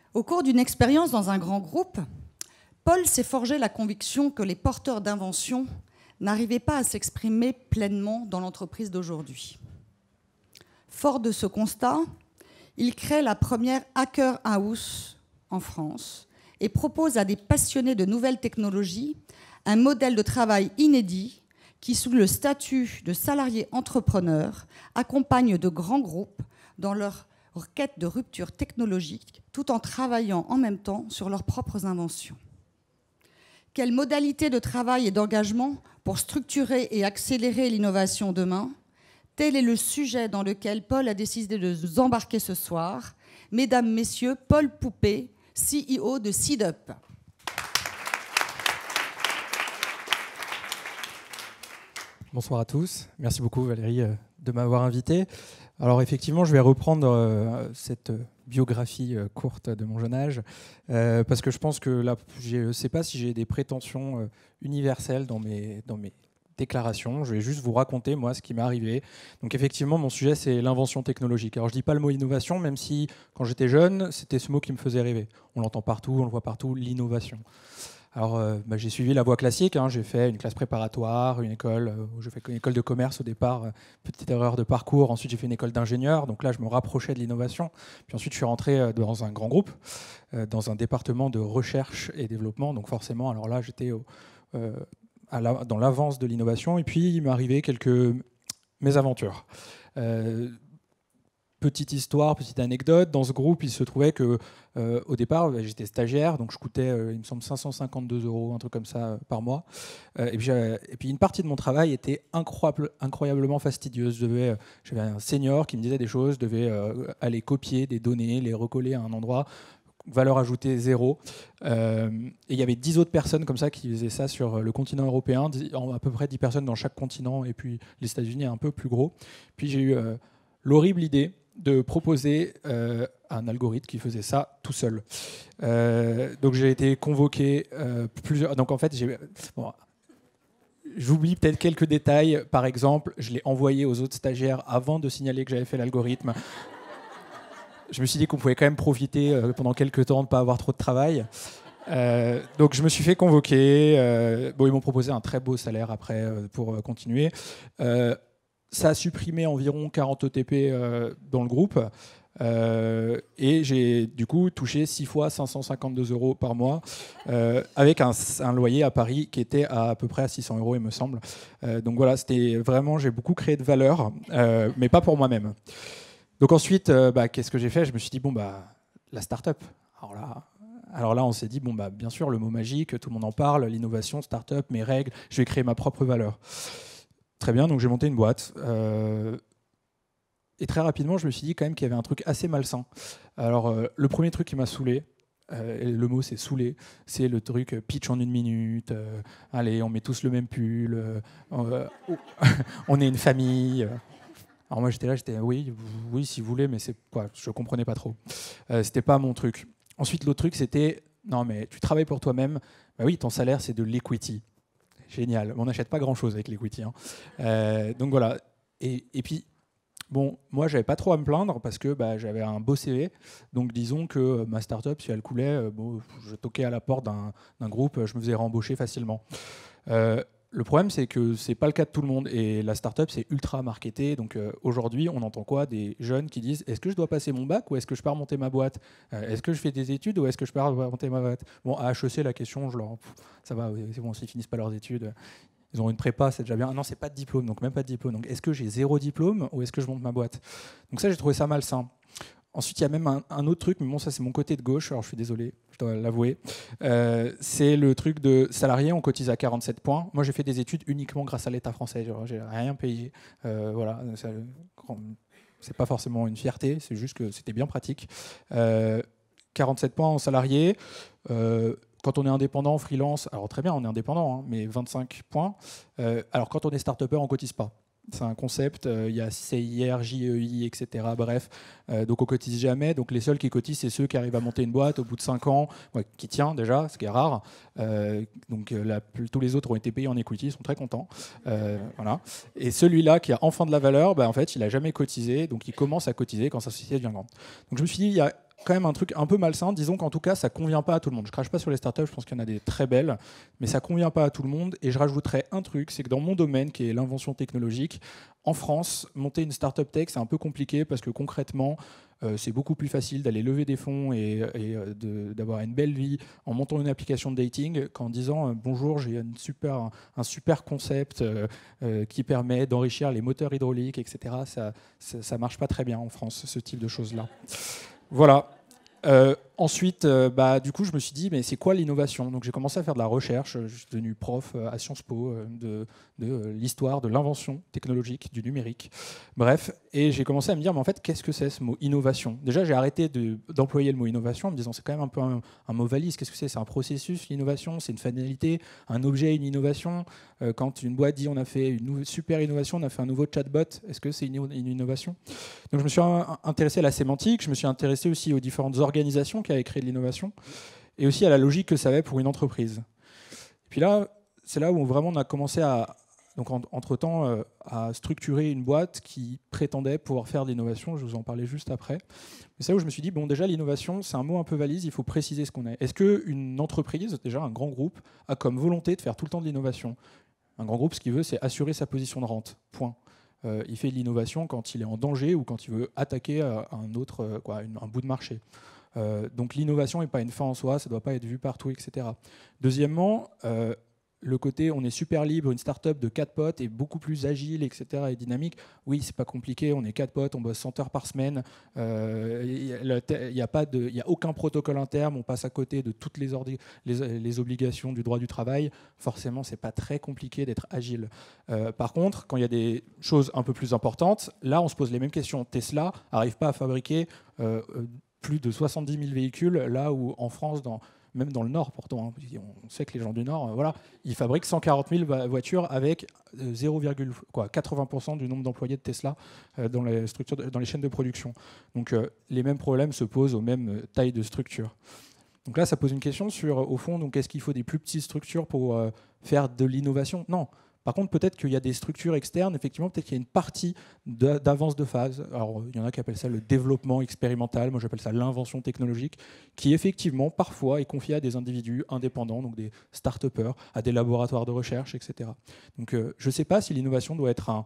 Au cours d'une expérience dans un grand groupe, Paul s'est forgé la conviction que les porteurs d'inventions n'arrivaient pas à s'exprimer pleinement dans l'entreprise d'aujourd'hui. Fort de ce constat, il crée la première Hacker House en France et propose à des passionnés de nouvelles technologies un modèle de travail inédit qui, sous le statut de salarié entrepreneur, accompagne de grands groupes dans leur quête de rupture technologique tout en travaillant en même temps sur leurs propres inventions. Quelle modalité de travail et d'engagement pour structurer et accélérer l'innovation demain? Tel est le sujet dans lequel Paul a décidé de nous embarquer ce soir. Mesdames, Messieurs, Paul Poupé, CEO de SeedUp. Bonsoir à tous. Merci beaucoup Valérie de m'avoir invité. Alors effectivement, je vais reprendre cette biographie courte de mon jeune âge parce que je pense que là, je ne sais pas si j'ai des prétentions universelles dans mes déclaration. Je vais juste vous raconter, moi, ce qui m'est arrivé. Donc, effectivement, mon sujet, c'est l'invention technologique. Alors, je ne dis pas le mot innovation, même si, quand j'étais jeune, c'était ce mot qui me faisait rêver. On l'entend partout, on le voit partout, l'innovation. Alors, j'ai suivi la voie classique. Hein. J'ai fait une classe préparatoire, une école, j'ai fait une école de commerce au départ, petite erreur de parcours. Ensuite, j'ai fait une école d'ingénieur. Donc là, je me rapprochais de l'innovation. Puis ensuite, je suis rentré dans un grand groupe, dans un département de recherche et développement. Donc forcément, alors là, j'étais dans l'avance de l'innovation, et puis il m'est arrivé quelques mésaventures. Petite histoire, petite anecdote, dans ce groupe, il se trouvait que au départ, j'étais stagiaire, donc je coûtais, il me semble, 552 €, un truc comme ça, par mois. Et puis une partie de mon travail était incroyablement fastidieuse. J'avais un senior qui me disait des choses, je devais aller copier des données, les recoller à un endroit, valeur ajoutée 0. Et il y avait 10 autres personnes comme ça qui faisaient ça sur le continent européen, à peu près 10 personnes dans chaque continent, et puis les États-Unis un peu plus gros. Puis j'ai eu l'horrible idée de proposer un algorithme qui faisait ça tout seul. Donc j'ai été convoqué plusieurs... Donc en fait, j'oublie peut-être quelques détails. Par exemple, je l'ai envoyé aux autres stagiaires avant de signaler que j'avais fait l'algorithme. Je me suis dit qu'on pouvait quand même profiter pendant quelques temps de ne pas avoir trop de travail. Donc je me suis fait convoquer. Ils m'ont proposé un très beau salaire après pour continuer. Ça a supprimé environ 40 ETP dans le groupe. Et j'ai du coup touché 6 fois 552 € par mois, avec un loyer à Paris qui était à peu près à 600 €, il me semble. Donc voilà, c'était vraiment, j'ai beaucoup créé de valeur, mais pas pour moi-même. Donc ensuite, qu'est-ce que j'ai fait? Je me suis dit, la start-up. Alors là, on s'est dit, bien sûr, le mot magique, tout le monde en parle, l'innovation, start-up, mes règles, je vais créer ma propre valeur. Très bien, donc j'ai monté une boîte. Et très rapidement, je me suis dit quand même qu'il y avait un truc assez malsain. Alors, le premier truc qui m'a saoulé, le mot c'est saoulé, c'est le truc pitch en 1 minute, allez, on met tous le même pull, on est une famille. Alors moi j'étais oui, si vous voulez, mais c'est quoi, je comprenais pas trop. C'était pas mon truc. Ensuite, l'autre truc, c'était, non mais tu travailles pour toi-même, oui, ton salaire c'est de l'equity. Génial, on n'achète pas grand-chose avec l'equity. Hein. Donc voilà, et puis, moi, j'avais pas trop à me plaindre parce que j'avais un beau CV. Donc, disons que ma start-up, si elle coulait, je toquais à la porte d'un groupe, je me faisais rembaucher facilement. Le problème, c'est que c'est pas le cas de tout le monde. Et la start-up, c'est ultra marketé. Donc, aujourd'hui, on entend quoi? Des jeunes qui disent, est-ce que je dois passer mon bac ou est-ce que je pars monter ma boîte? Est-ce que je fais des études ou est-ce que je pars monter ma boîte? Bon, à HEC, la question, ça va, c'est bon, s'ils finissent pas leurs études... Ils ont une prépa, c'est déjà bien. Ah non, c'est pas de diplôme, donc même pas de diplôme. Donc est-ce que j'ai 0 diplôme ou est-ce que je monte ma boîte? Donc ça, j'ai trouvé ça malsain. Ensuite, il y a même un autre truc, mais ça c'est mon côté de gauche, alors je suis désolé, je dois l'avouer. C'est le truc de salarié, on cotise à 47 points. Moi, j'ai fait des études uniquement grâce à l'État français, j'ai rien payé. Voilà, c'est pas forcément une fierté, c'est juste que c'était bien pratique. 47 points en salarié. Quand on est indépendant, freelance, alors très bien, on est indépendant, hein, mais 25 points. Alors quand on est start-upper, on ne cotise pas. C'est un concept, il y a CIR, JEI, etc. Bref, donc on ne cotise jamais. Donc les seuls qui cotisent, c'est ceux qui arrivent à monter une boîte au bout de 5 ans, qui tient déjà, ce qui est rare. Donc tous les autres ont été payés en equity, ils sont très contents. Voilà. Et celui-là qui a enfin de la valeur, en fait, il n'a jamais cotisé, donc il commence à cotiser quand sa société devient grande. Donc je me suis dit, il y a quand même un truc un peu malsain. Disons qu'en tout cas, ça convient pas à tout le monde. Je crache pas sur les startups, je pense qu'il y en a des très belles, mais ça convient pas à tout le monde. Et je rajouterais un truc, c'est que dans mon domaine, qui est l'invention technologique, en France, monter une startup tech, c'est un peu compliqué parce que concrètement, c'est beaucoup plus facile d'aller lever des fonds et d'avoir une belle vie en montant une application de dating qu'en disant bonjour, j'ai un super concept qui permet d'enrichir les moteurs hydrauliques, etc. Ça marche pas très bien en France, ce type de choses-là. Voilà. Ensuite, du coup, je me suis dit, mais c'est quoi l'innovation? Donc j'ai commencé à faire de la recherche. Je suis devenu prof à Sciences Po de l'histoire de l'invention technologique, du numérique. Bref, et j'ai commencé à me dire, mais en fait, qu'est-ce que c'est ce mot innovation? Déjà, j'ai arrêté d'employer le mot innovation en me disant, c'est quand même un peu un mot valise. Qu'est-ce que c'est? C'est un processus, l'innovation, c'est une finalité, un objet, une innovation. Quand une boîte dit, on a fait une super innovation, on a fait un nouveau chatbot, est-ce que c'est une innovation? Donc je me suis intéressé à la sémantique, je me suis intéressé aussi aux différentes organisations qui avaient créé de l'innovation, et aussi à la logique que ça avait pour une entreprise. Et puis là, c'est là où vraiment on a commencé entre-temps, à structurer une boîte qui prétendait pouvoir faire de l'innovation. Je vous en parlais juste après. Mais c'est là où je me suis dit, bon, déjà, l'innovation, c'est un mot un peu valise, il faut préciser ce qu'on est. Est-ce qu'une entreprise, déjà un grand groupe, a comme volonté de faire tout le temps de l'innovation? Un grand groupe, ce qu'il veut, c'est assurer sa position de rente. Point. Il fait de l'innovation quand il est en danger ou quand il veut attaquer un bout de marché. Donc l'innovation n'est pas une fin en soi, ça ne doit pas être vu partout, etc. Deuxièmement, le côté on est super libre, une start-up de 4 potes est beaucoup plus agile, etc. et dynamique. Oui, c'est pas compliqué, on est 4 potes, on bosse 100 heures par semaine, il n'y a aucun protocole interne, on passe à côté de toutes les obligations du droit du travail. Forcément, c'est pas très compliqué d'être agile. Par contre, quand il y a des choses un peu plus importantes, là on se pose les mêmes questions. Tesla n'arrive pas à fabriquer plus de 70 000 véhicules, là où en France, même dans le Nord, pourtant, hein, on sait que les gens du Nord, ils fabriquent 140 000 voitures avec 80% du nombre d'employés de Tesla dans les chaînes de production. Donc les mêmes problèmes se posent aux mêmes tailles de structure. Donc là, ça pose une question sur, au fond, est-ce qu'il faut des plus petites structures pour faire de l'innovation? Non. Par contre, peut-être qu'il y a des structures externes, effectivement, peut-être qu'il y a une partie d'avance de phase. Alors, il y en a qui appellent ça le développement expérimental, moi j'appelle ça l'invention technologique, qui effectivement, parfois, est confiée à des individus indépendants, donc des start-upers, à des laboratoires de recherche, etc. Donc, je ne sais pas si l'innovation doit être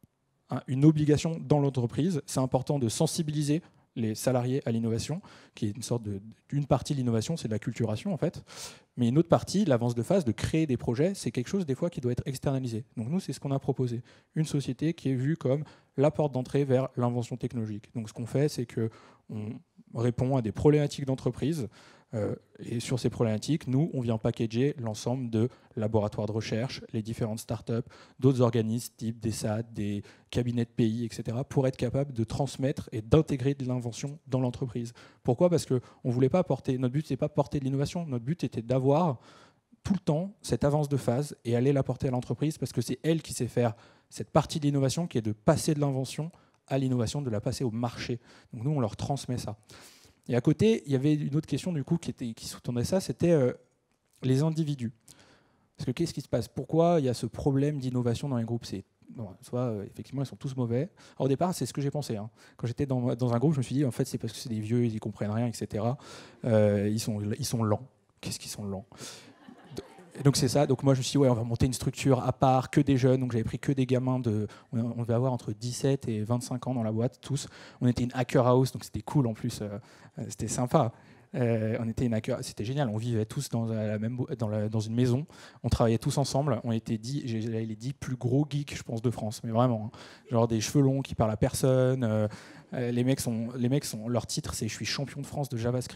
une obligation dans l'entreprise. C'est important de sensibiliser les salariés à l'innovation, qui est une partie de l'innovation, c'est de la culturation en fait. Mais une autre partie, l'avance de phase, de créer des projets, c'est quelque chose des fois qui doit être externalisé. Donc nous, c'est ce qu'on a proposé. Une société qui est vue comme la porte d'entrée vers l'invention technologique. Donc ce qu'on fait, c'est qu'on répond à des problématiques d'entreprise. Et sur ces problématiques, nous, on vient packager l'ensemble de laboratoires de recherche, les différentes startups, d'autres organismes type des SAD, des cabinets de pays, etc., pour être capable de transmettre et d'intégrer de l'invention dans l'entreprise. Pourquoi? Parce que notre but, c'est pas porter de l'innovation, notre but était d'avoir tout le temps cette avance de phase et aller l'apporter à l'entreprise, parce que c'est elle qui sait faire cette partie de l'innovation qui est de passer de l'invention à l'innovation, de la passer au marché. Donc nous, on leur transmet ça. Et à côté, il y avait une autre question du coup qui sous-tendait ça, c'était les individus. Parce que qu'est-ce qui se passe? Pourquoi il y a ce problème d'innovation dans les groupes? Effectivement, ils sont tous mauvais. Alors, au départ, c'est ce que j'ai pensé. Hein. Quand j'étais dans un groupe, je me suis dit, en fait, c'est parce que c'est des vieux, ils ne comprennent rien, etc. Ils sont lents. Qu'est-ce qu'ils sont lents? Et donc c'est ça, donc moi je me suis dit, on va monter une structure à part, que des jeunes, donc j'avais pris que des gamins on devait avoir entre 17 et 25 ans dans la boîte, tous. On était une hacker house, donc c'était cool en plus, c'était sympa. On était une hacker, c'était génial, on vivait tous dans une maison, on travaillait tous ensemble, on était les 10 plus gros geeks, je pense, de France, mais vraiment, hein. Genre des cheveux longs qui parlent à personne, les mecs leur titre c'est « Je suis champion de France de JavaScript ».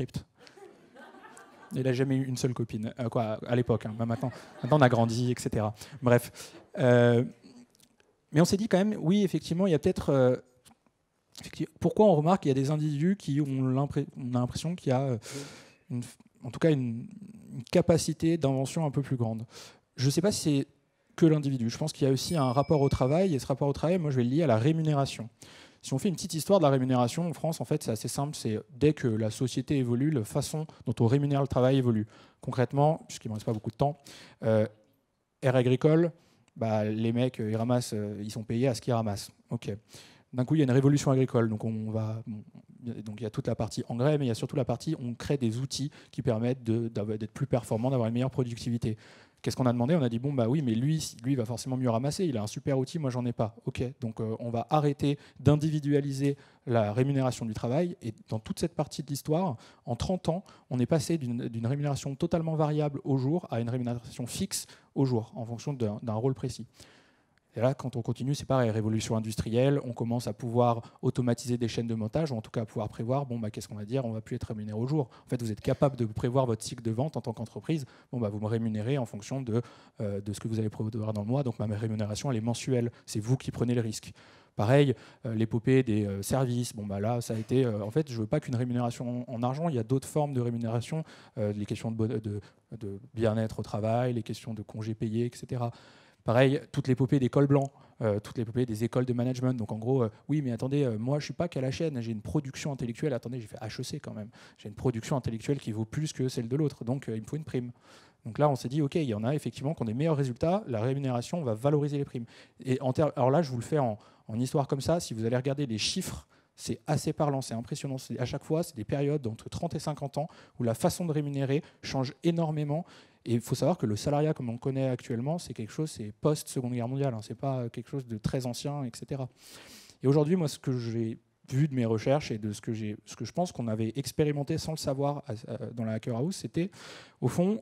Il n'a jamais eu une seule copine, à l'époque. Hein. Maintenant, on a grandi, etc. Bref. Mais on s'est dit quand même, oui, effectivement, il y a peut-être... pourquoi on remarque qu'il y a des individus qui on a l'impression qu'il y a, en tout cas, une capacité d'invention un peu plus grande. Je ne sais pas si c'est que l'individu. Je pense qu'il y a aussi un rapport au travail. Et ce rapport au travail, moi, je vais le lier à la rémunération. Si on fait une petite histoire de la rémunération en France, en fait, c'est assez simple. C'est dès que la société évolue, la façon dont on rémunère le travail évolue. Concrètement, puisqu'il ne me reste pas beaucoup de temps, aire agricole, les mecs, ils sont payés à ce qu'ils ramassent. Ok. d'un coup, il y a une révolution agricole. Donc, donc il y a toute la partie engrais, mais il y a surtout la partie on crée des outils qui permettent d'être plus performants, d'avoir une meilleure productivité. Qu'est-ce qu'on a demandé? On a dit, bon, bah oui, mais lui, il va forcément mieux ramasser. Il a un super outil, moi, j'en ai pas. OK, donc on va arrêter d'individualiser la rémunération du travail. Et dans toute cette partie de l'histoire, en 30 ans, on est passé d'une rémunération totalement variable au jour à une rémunération fixe au jour, en fonction d'un rôle précis. Et là, quand on continue, c'est pareil, révolution industrielle, on commence à pouvoir automatiser des chaînes de montage, ou en tout cas à pouvoir prévoir, bon, bah, qu'est-ce qu'on va dire, on ne va plus être rémunéré au jour. En fait, vous êtes capable de prévoir votre cycle de vente en tant qu'entreprise, bon, bah, vous me rémunérez en fonction de ce que vous allez produire dans le mois, donc ma rémunération, elle est mensuelle, c'est vous qui prenez le risque. Pareil, l'épopée des services, bon, bah, là, ça a été, en fait, je ne veux pas qu'une rémunération en argent, il y a d'autres formes de rémunération, les questions de bien-être au travail, les questions de congés payés, etc. Pareil, toute l'épopée des cols blancs, toute l'épopée des écoles de management. Donc en gros, oui, mais attendez, moi je ne suis pas qu'à la chaîne, j'ai une production intellectuelle. Attendez, j'ai fait HEC quand même. J'ai une production intellectuelle qui vaut plus que celle de l'autre. Donc il me faut une prime. Donc là, on s'est dit, OK, il y en a effectivement qui ont des meilleurs résultats. La rémunération, on va valoriser les primes. Et alors là, je vous le fais en histoire comme ça. Si vous allez regarder les chiffres, c'est assez parlant, c'est impressionnant. À chaque fois, c'est des périodes d'entre 30 et 50 ans où la façon de rémunérer change énormément. Et il faut savoir que le salariat, comme on le connaît actuellement, c'est quelque chose, c'est post-Seconde Guerre mondiale. Ce n'est pas quelque chose de très ancien, etc. Et aujourd'hui, moi, ce que j'ai vu de mes recherches et de ce que je pense qu'on avait expérimenté sans le savoir dans la Hacker House, c'était, au fond,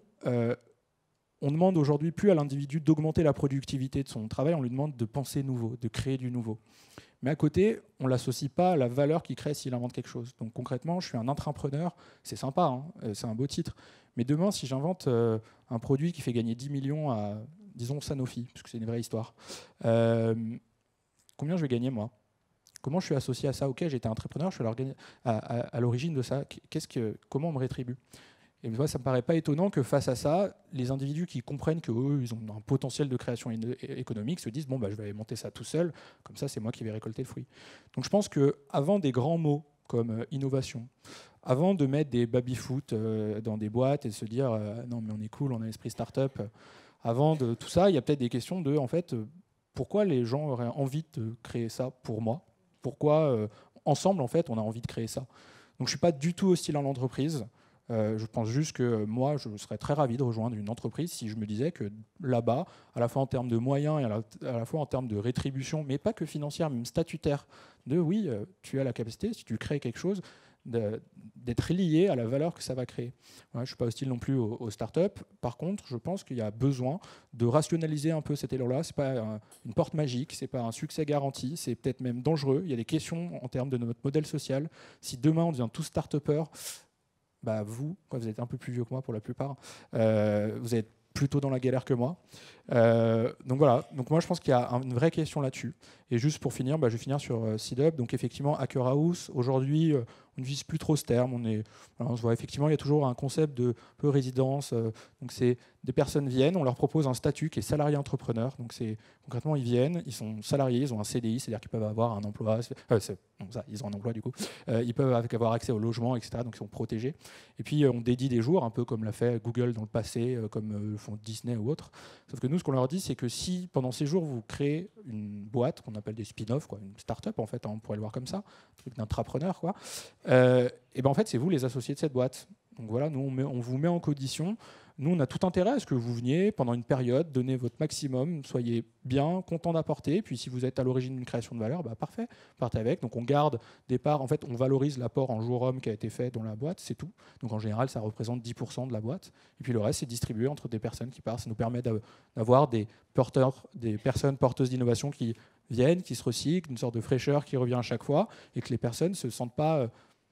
on demande aujourd'hui plus à l'individu d'augmenter la productivité de son travail, on lui demande de penser nouveau, de créer du nouveau. Mais à côté, on ne l'associe pas à la valeur qu'il crée s'il invente quelque chose. Donc concrètement, je suis un intrapreneur, c'est sympa, hein, c'est un beau titre. Mais demain, si j'invente un produit qui fait gagner 10 millions à, disons, Sanofi, parce que c'est une vraie histoire, combien je vais gagner, moi? Comment je suis associé à ça? OK, j'étais entrepreneur, je suis à l'origine de ça. Comment on me rétribue? Et moi, ça ne me paraît pas étonnant que face à ça, les individus qui comprennent qu'eux, ils ont un potentiel de création économique se disent, bon, bah, je vais monter ça tout seul, comme ça, c'est moi qui vais récolter le fruit. Donc je pense qu'avant des grands mots comme innovation, avant de mettre des baby-foot dans des boîtes et de se dire, non, mais on est cool, on a l'esprit start-up, avant de tout ça, il y a peut-être des questions de, en fait, pourquoi les gens auraient envie de créer ça pour moi? Pourquoi, ensemble, en fait, on a envie de créer ça? Donc je ne suis pas du tout hostile à l'entreprise. Je pense juste que moi, je serais très ravi de rejoindre une entreprise si je me disais que là-bas, à la fois en termes de moyens et à la fois en termes de rétribution, mais pas que financière, même statutaire, oui, tu as la capacité, si tu crées quelque chose, d'être lié à la valeur que ça va créer. Ouais, je ne suis pas hostile non plus aux startups. Par contre, je pense qu'il y a besoin de rationaliser un peu cet élan-là. Ce n'est pas une porte magique, ce n'est pas un succès garanti, c'est peut-être même dangereux. Il y a des questions en termes de notre modèle social. Si demain on devient tous start-upers, bah vous êtes un peu plus vieux que moi pour la plupart, vous êtes plutôt dans la galère que moi. Donc voilà, donc moi je pense qu'il y a une vraie question là-dessus. Et juste pour finir, je vais finir sur SeedUp. Donc effectivement, Hacker House, aujourd'hui, on ne vise plus trop ce terme. On se voit effectivement, il y a toujours un concept de peu résidence. Donc c'est des personnes viennent, on leur propose un statut qui est salarié entrepreneur. Donc c'est concrètement, ils viennent, ils sont salariés, ils ont un CDI, c'est-à-dire qu'ils peuvent avoir un emploi. Ils ont un emploi du coup. Ils peuvent avoir accès au logement, etc. Donc ils sont protégés. Et puis on dédie des jours, un peu comme l'a fait Google dans le passé, comme font Disney ou autres. Sauf que nous, ce qu'on leur dit, c'est que si pendant ces jours vous créez une boîte qu'on appelle des spin-offs, une start-up en fait, on pourrait le voir comme ça, un truc d'intrapreneur, et ben en fait c'est vous les associés de cette boîte. Donc voilà, nous on vous met en condition. Nous, on a tout intérêt à ce que vous veniez pendant une période, donnez votre maximum, soyez bien, content d'apporter. Puis si vous êtes à l'origine d'une création de valeur, parfait, partez avec. Donc on garde des parts, en fait, on valorise l'apport en jour homme qui a été fait dans la boîte, c'est tout. Donc en général, ça représente 10% de la boîte. Et puis le reste, c'est distribué entre des personnes qui partent. Ça nous permet d'avoir des personnes porteuses d'innovation qui viennent, qui se recyclent, une sorte de fraîcheur qui revient à chaque fois, et que les personnes ne se sentent pas...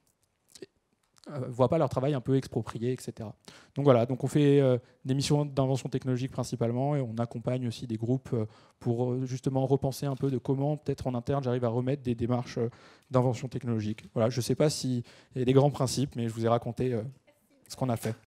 voient pas leur travail un peu exproprié, etc. Donc voilà, donc on fait des missions d'invention technologique principalement, et on accompagne aussi des groupes pour justement repenser un peu de comment peut-être en interne j'arrive à remettre des démarches d'invention technologique. Voilà, je ne sais pas s'il y a des grands principes, mais je vous ai raconté ce qu'on a fait.